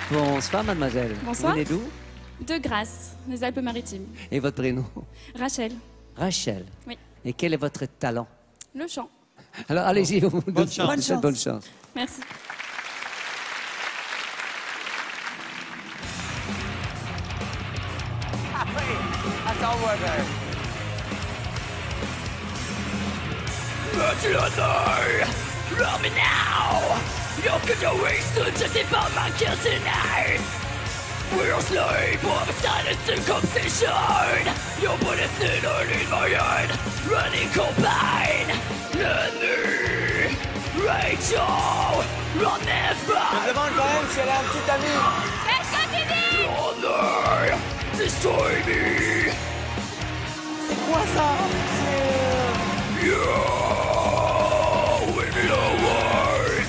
Bonsoir, mademoiselle. Bonsoir. Vous venez d'où? De Grasse, les Alpes-Maritimes. Et votre prénom? Rachel. Rachel. Oui. Et quel est votre talent? Le chant. Alors, allez-y. Bonne chance. Bonne chance. Bonne chance. Merci. Love me now. Jag kan ta wasted just if I'm not guilty tonight. We're asleep of a silence and conversation. Your body is thinner in my head. Running cold pain. Let me. Rachel. Run never. Je me demande quand même si elle a un petit ami. Run destroy me. C'est quoi ça? You will be the worst.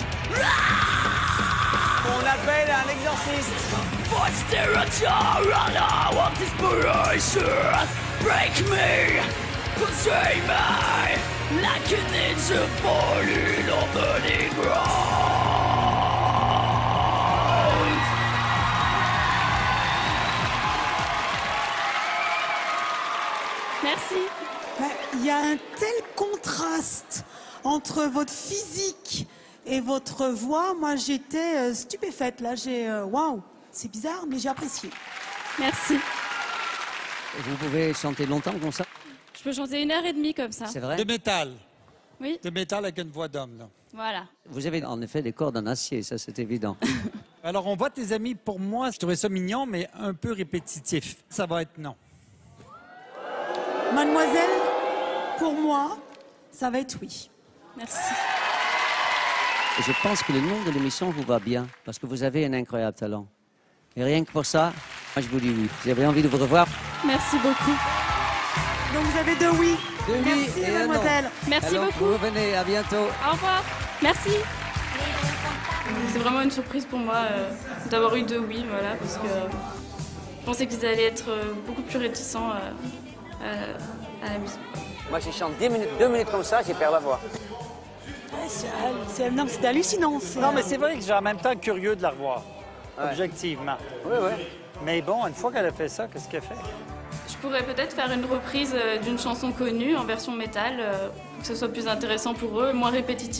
On appelle un exorciste. What's there a jar of desperation? Break me, constrain me, like an ninja falling on burning ground. Merci. Il y a un tel contraste entre votre physique et votre voix. Moi, j'étais stupéfaite. Là, waouh, c'est bizarre, mais j'ai apprécié. Merci. Vous pouvez chanter longtemps comme ça? Je peux chanter 1h30 comme ça. C'est vrai? De métal. Oui, De métal avec une voix d'homme, là. voilà. Vous avez en effet des cordes en acier, ça c'est évident. Alors, on voit tes amis. Pour moi, je trouvais ça mignon, mais un peu répétitif. Ça va être non. Mademoiselle, pour moi, ça va être oui. Merci. Et je pense que le nom de l'émission vous va bien, parce que vous avez un incroyable talent. Et rien que pour ça, moi je vous dis oui. Vous avez envie de vous revoir? Merci beaucoup. Donc, vous avez deux oui. Deux oui Merci, et un non. mademoiselle. Merci Alors, beaucoup. vous revenez, à bientôt. Au revoir. Merci. C'est vraiment une surprise pour moi d'avoir eu 2 oui, voilà, parce que je pensais qu'ils allaient être beaucoup plus réticents à la musique. Moi je chante 2 minutes comme ça, j'ai perdu la voix. Non, c'est hallucinant. Non, mais c'est vrai que j'ai en même temps curieux de la revoir. Ouais. Objectivement. Oui, oui. Mais bon, une fois qu'elle a fait ça, qu'est-ce qu'elle fait? Je pourrais peut-être faire une reprise d'une chanson connue en version métal, pour que ce soit plus intéressant pour eux, moins répétitif.